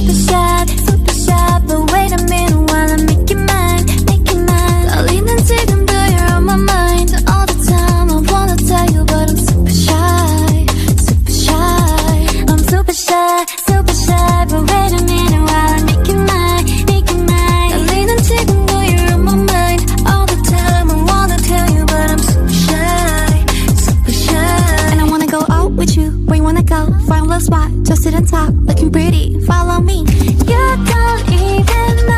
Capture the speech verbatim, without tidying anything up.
super shy, super shy. But wait a minute while I make you mine, make you mine. 떨리는 지금도 you're on my mind all the time. I wanna tell you but I'm super shy, super shy. I'm super shy, super shy. But wait a minute while I make you mine, make you mine. 떨리는 지금도 you're on my mind all the time. I wanna tell you but I'm super shy, super shy. And I wanna go out with you, where you wanna go? Find a little spot, just sit and talk, looking pretty, follow me. You don't even know